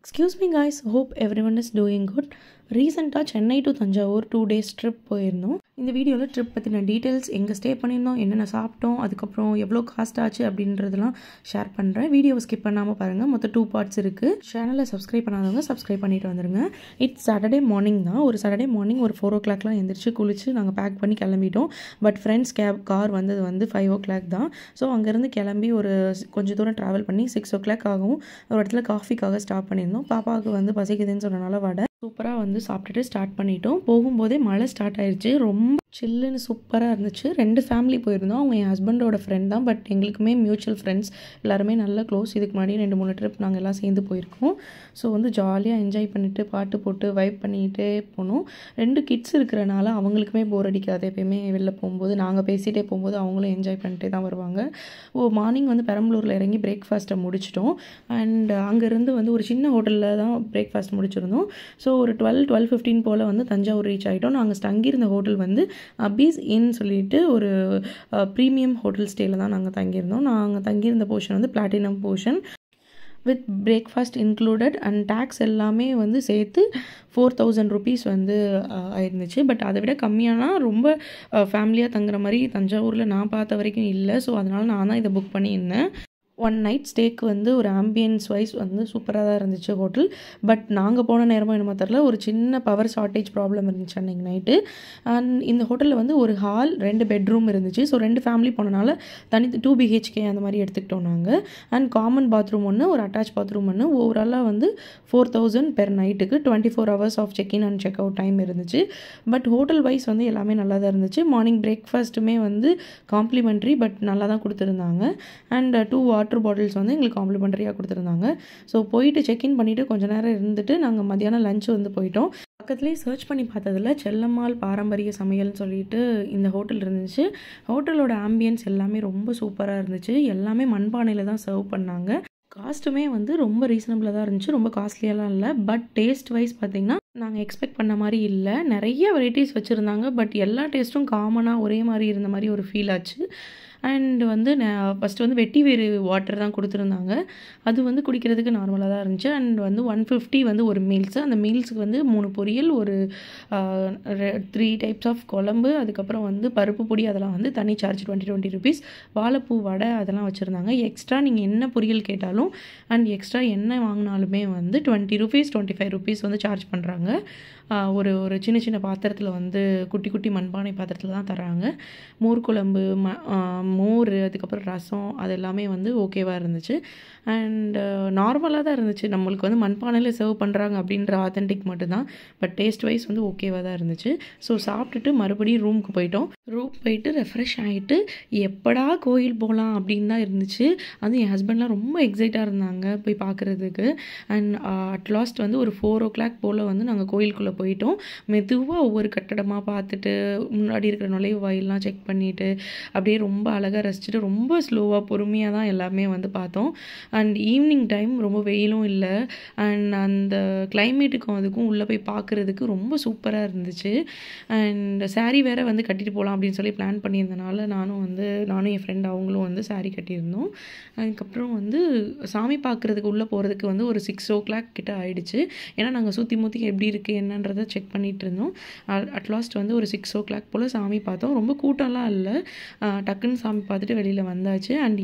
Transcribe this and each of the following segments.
Excuse me guys, hope everyone is doing good. ரீசெண்டாக Chennai to Thanjavur 2 days trip போயிருந்தோம். இந்த வீடியோவில் ட்ரிப் பற்றின டீட்டெயில்ஸ், எங்கே ஸ்டே பண்ணியிருந்தோம், என்னென்ன சாப்பிட்டோம், அதுக்கப்புறம் எவ்வளோ காஸ்ட் ஆச்சு அப்படின்றதெல்லாம் ஷேர் பண்ணுறேன். வீடியோவை ஸ்கிப் பண்ணாமல் பாருங்கள். மொத்தம் 2 parts இருக்குது. சேனலை சப்ஸ்கிரைப் பண்ணாதவங்க சப்ஸ்கிரைப் பண்ணிட்டு வந்துடுங்க. இட்ஸ் சாட்டர்டே மார்னிங் தான். ஒரு சாட்டர்டே மார்னிங் ஒரு 4 o'clockலாம் எழுந்திரிச்சு குளிச்சு நாங்கள் பேக் பண்ணி கிளம்பிட்டோம். பட் ஃப்ரெண்ட்ஸ் கார் வந்தது வந்து 5 o'clock தான். ஸோ அங்கேருந்து கிளம்பி ஒரு கொஞ்சம் தூரம் ட்ராவல் பண்ணி 6 o'clock ஆகும். ஒரு இடத்துல காஃபிக்காக ஸ்டாப் பண்ணியிருந்தோம். பாப்பாவுக்கு வந்து பசிக்குதுன்னு சொன்னனால வடை சூப்பராக வந்து சாப்பிட்டுட்டு ஸ்டார்ட் பண்ணிட்டோம். போகும்போதே மழை ஸ்டார்ட் ஆயிடுச்சு. ரொம்ப சில்லுன்னு சூப்பராக இருந்துச்சு. 2 ஃபேமிலி போயிருந்தோம். அவங்க என் ஹஸ்பண்டோட ஃப்ரெண்ட் தான். பட் எங்களுக்குமே மியூச்சுவல் ஃப்ரெண்ட்ஸ் எல்லாருமே நல்ல க்ளோஸ். இதுக்கு முன்னாடி 2-3 ட்ரிப் நாங்கள் எல்லாம் சேர்ந்து போயிருக்கோம். ஸோ வந்து ஜாலியாக என்ஜாய் பண்ணிவிட்டு பாட்டு போட்டு வைப் பண்ணிகிட்டே போனோம். 2 கிட்ஸ் இருக்கிறனால அவங்களுக்குமே போர் அடிக்காது. எப்பயுமே வெளில போகும்போது நாங்கள் பேசிகிட்டே போகும்போது அவங்களும் என்ஜாய் பண்ணிட்டே தான் வருவாங்க. மார்னிங் வந்து பெரம்பலூரில் இறங்கி பிரேக்ஃபாஸ்ட்டை முடிச்சிட்டோம். அண்ட் அங்கேருந்து வந்து ஒரு சின்ன ஹோட்டலில் தான் பிரேக்ஃபாஸ்ட் முடிச்சிருந்தோம். ஸோ ஒரு 12-15 போல் வந்து தஞ்சாவூர் ரீச் ஆகிட்டோம். நாங்கள் தங்கியிருந்த ஹோட்டல் வந்து அபீஸ் இன் சொல்லிட்டு ஒரு ப்ரீமியம் ஹோட்டல் ஸ்டேயில் தான் நாங்கள் தங்கியிருந்தோம். நாங்கள் தங்கியிருந்த போர்ஷன் வந்து platinum portion with breakfast included and tax எல்லாமே வந்து சேர்த்து 4,000 rupees வந்து ஆயிருந்துச்சு. பட் அதை விட கம்மியானா ரொம்ப ஃபேமிலியாக தங்குற மாதிரி தஞ்சாவூரில் நான் பார்த்த வரைக்கும் இல்லை. ஸோ அதனால் நான் தான் இதை புக் பண்ணியிருந்தேன். 1 night ஸ்டேக்கு வந்து ஒரு ஆம்பியன்ஸ் வைஸ் வந்து சூப்பராக தான் இருந்துச்சு ஹோட்டல். பட் நாங்கள் போன நேரமோ என்னமோ தெரில, ஒரு சின்ன பவர் ஷார்ட்டேஜ் ப்ராப்ளம் இருந்துச்சு அன்றைக்கி நைட்டு. அண்ட் இந்த ஹோட்டலில் வந்து ஒரு ஹால் 2 பெட்ரூம் இருந்துச்சு. ஸோ 2 ஃபேமிலி போனனால 2 BHK அந்த மாதிரி எடுத்துக்கிட்டோம் நாங்கள். அண்ட் காமன் பாத்ரூம் ஒன்று, ஒரு அட்டாச் பாத்ரூம் ஒன்று. ஓவராலாக வந்து 4,000 பெர் நைட்டுக்கு 24 hours of check in and check out time இருந்துச்சு. பட் ஹோட்டல் வைஸ் வந்து எல்லாமே நல்லா தான் இருந்துச்சு. மார்னிங் பிரேக்ஃபாஸ்ட்டுமே வந்து காம்ப்ளிமெண்ட்ரி பட் நல்லா தான் கொடுத்துருந்தாங்க. அண்ட் 2 வாட்டர் பாட்டில்ஸ் வந்து எங்களுக்கு காம்ப்ளிமெண்ட்ரியாக கொடுத்துருந்தாங்க. ஸோ போயிட்டு செக்இன் பண்ணிவிட்டு கொஞ்சம் நேரம் இருந்துட்டு நாங்கள் மத்தியானம் லஞ்ச் வந்து போயிட்டோம். பக்கத்துலேயே சர்ச் பண்ணி பார்த்ததில் செல்லம்மாள் பாரம்பரிய சமையல்னு சொல்லிட்டு இந்த ஹோட்டல் இருந்துச்சு. ஹோட்டலோட ஆம்பியன்ஸ் எல்லாமே ரொம்ப சூப்பராக இருந்துச்சு. எல்லாமே மண்பானையில் தான் சர்வ் பண்ணாங்க. காஸ்ட்டுமே வந்து ரொம்ப ரீசனபிளாக தான் இருந்துச்சு. ரொம்ப காஸ்ட்லியெல்லாம் இல்லை. பட் டேஸ்ட் வைஸ் பார்த்திங்கன்னா நாங்கள் எக்ஸ்பெக்ட் பண்ண மாதிரி இல்லை. நிறைய வெரைட்டிஸ் வச்சுருந்தாங்க. பட் எல்லா டேஸ்ட்டும் காமனாக ஒரே மாதிரி இருந்த மாதிரி ஒரு ஃபீல் ஆச்சு. அண்ட் வந்து ஃபஸ்ட்டு வந்து வெட்டி வேறு வாட்டர் தான் கொடுத்துருந்தாங்க. அது வந்து குடிக்கிறதுக்கு நார்மலாக தான் இருந்துச்சு. அண்ட் வந்து 150 வந்து ஒரு மீல்ஸு. அந்த மீல்ஸுக்கு வந்து 3 பொரியல், ஒரு 3 types ஆஃப் குழம்பு, அதுக்கப்புறம் வந்து பருப்பு பொடி, அதெல்லாம் வந்து தனி சார்ஜ் 20 rupees. வாழைப்பூ வடை அதெல்லாம் வச்சுருந்தாங்க. எக்ஸ்ட்ரா நீங்கள் என்ன பொரியல் கேட்டாலும் அண்ட் எக்ஸ்ட்ரா என்ன வாங்கினாலுமே வந்து 20 rupees 25 rupees வந்து சார்ஜ் பண்ணுறாங்க. ஒரு ஒரு சின்ன சின்ன பாத்திரத்தில் வந்து குட்டி குட்டி மண்பானை பாத்திரத்தில் தான் தராங்க. மோர் குழம்பு, மோர், அதுக்கப்புறம் ரசம், அது எல்லாமே வந்து ஓகேவாக இருந்துச்சு. அண்ட் நார்மலாக தான் இருந்துச்சு. நம்மளுக்கு வந்து மண்பானையில் சர்வ் பண்ணுறாங்க அப்படின்ற ஆத்தென்டிக் மட்டும்தான். பட் டேஸ்ட் வைஸ் வந்து ஓகேவாக தான் இருந்துச்சு. ஸோ சாப்பிட்டுட்டு மறுபடியும் ரூமுக்கு போயிட்டோம். ரூம் போயிட்டு ரெஃப்ரெஷ் ஆகிட்டு எப்படா கோயில் போகலாம் அப்படின்னு தான் இருந்துச்சு. அதுவும் என் ஹஸ்பண்ட்லாம் ரொம்ப எக்ஸைட்டாக இருந்தாங்க போய் பார்க்குறதுக்கு. அண்ட் அட் லாஸ்ட் வந்து ஒரு 4 o'clock போல் வந்து நாங்கள் கோயிலுக்குள்ளே போயிட்டோம். மெதுவாக ஒவ்வொரு கட்டடமாக பார்த்துட்டு முன்னாடி இருக்கிற நுழைவு வாயிலெலாம் செக் பண்ணிவிட்டு அப்படியே ரொம்ப அழகாக ரசிச்சுட்டு ரொம்ப ஸ்லோவாக பொறுமையாக தான் எல்லாமே வந்து பார்த்தோம். அண்ட் ஈவினிங் டைம், ரொம்ப வெயிலும் இல்லை. அண்ட் அந்த கிளைமேட்டுக்கும் அதுக்கும் உள்ளே போய் பார்க்குறதுக்கு ரொம்ப சூப்பராக இருந்துச்சு. அண்ட் சாரீ வேறு வந்து கட்டிட்டு போகலாம் அப்படின்னு சொல்லி பிளான் பண்ணியிருந்தனால நானும் என் ஃப்ரெண்ட் அவங்களும் வந்து சாரீ கட்டியிருந்தோம். அதுக்கப்புறம் வந்து சாமி பார்க்குறதுக்கு உள்ளே போகிறதுக்கு வந்து ஒரு 6 o'clock கிட்ட ஆகிடுச்சு. ஏன்னா நாங்கள் சுற்றி முற்றி எப்படி இருக்குது என்னன்றதை செக் பண்ணிகிட்டு இருந்தோம். அட்லாஸ்ட் வந்து ஒரு 6 o'clock போல் சாமி பார்த்தோம். ரொம்ப கூட்டம்லாம் இல்லை. டக்குன்னு சாமி பார்த்துட்டு வெளியில் வந்தாச்சு. அண்ட்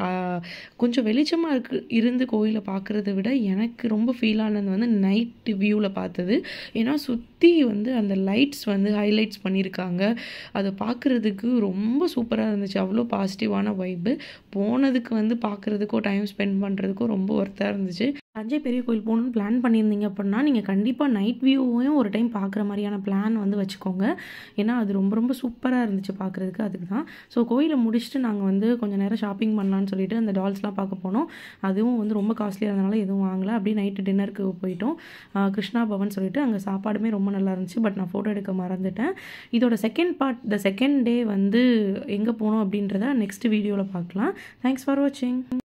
கொஞ்சம் வெளிச்சமாக இருந்து கோயிலை பார்க்குறத விட எனக்கு ரொம்ப ஃபீல் ஆனது வந்து நைட் வியூவில் பார்த்தது. ஏன்னா சுற்றி வந்து அந்த லைட்ஸ் வந்து ஹைலைட்ஸ் பண்ணியிருக்காங்க. அதை பார்க்குறதுக்கு ரொம்ப சூப்பராக இருந்துச்சு. அவ்வளோ பாசிட்டிவான வைப்பு. போனதுக்கு வந்து பார்க்குறதுக்கோ டைம் ஸ்பெண்ட் பண்ணுறதுக்கோ ரொம்ப ஒர்த்தாக இருந்துச்சு. தஞ்சை பெரிய கோயில் போகணுன்னு பிளான் பண்ணியிருந்தீங்க அப்படின்னா நீங்கள் கண்டிப்பாக நைட் வியூவையும் ஒரு டைம் பார்க்குற மாதிரியான பிளான் வந்து வச்சுக்கோங்க. ஏன்னா அது ரொம்ப ரொம்ப சூப்பராக இருந்துச்சு பார்க்குறதுக்கு. அதுக்கு தான். ஸோ கோயிலை முடிச்சுட்டு நாங்கள் வந்து கொஞ்சம் நேரம் ஷாப்பிங் பண்ணலான்னு சொல்லிட்டு அந்த டால்ஸ்லாம் பார்க்க போனோம். அதுவும் வந்து ரொம்ப காஸ்ட்லியாக இருந்தனால எதுவும் வாங்கலை. அப்படியே நைட்டு டின்னருக்கு போயிட்டோம். கிருஷ்ணா பவன் சொல்லிட்டு அங்கே சாப்பாடுமே ரொம்ப நல்லா இருந்துச்சு. பட் நான் ஃபோட்டோ எடுக்க மறந்துட்டேன். இதோட second part, the second day வந்து எங்கே போனோம் அப்படின்றத நெக்ஸ்ட் வீடியோவில் பார்க்கலாம். தேங்க்ஸ் ஃபார் வாட்சிங்.